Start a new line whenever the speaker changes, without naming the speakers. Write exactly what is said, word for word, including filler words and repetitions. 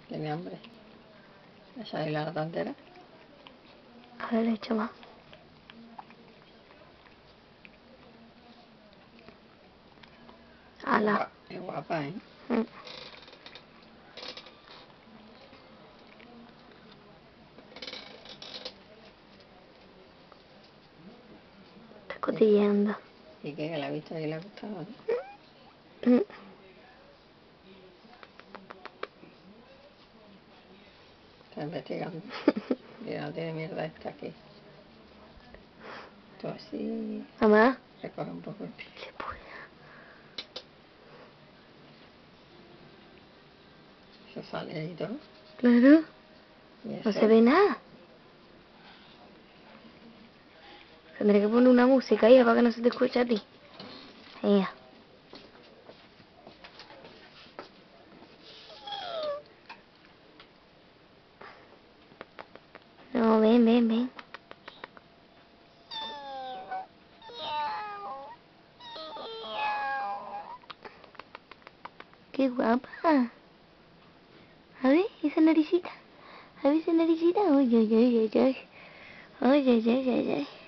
Tiene hambre. ¿Esa es la lata entera?
A ver, le echo más. Ala.
Es guapa, ¿eh?
Mm. Está cotilleando.
¿Y qué? ¿Que la ha visto y le ha gustado, ¿eh?
Mm.
Está investigando. Mira, no tiene mierda esta aquí. Todo así.
Mamá.
Se coge un poco el pie.
Se puede.
Eso sale ahí todo.
Claro.
¿Y
No
eso?
se ve nada. Tendré que poner una música ahí para que no se te escuche a ti. Ahí. No, ven, ven, ven. Qué guapa. A ver, esa naricita. A ver esa naricita. Uy, uy, uy, uy, uy. Uy, uy, uy, uy, uy.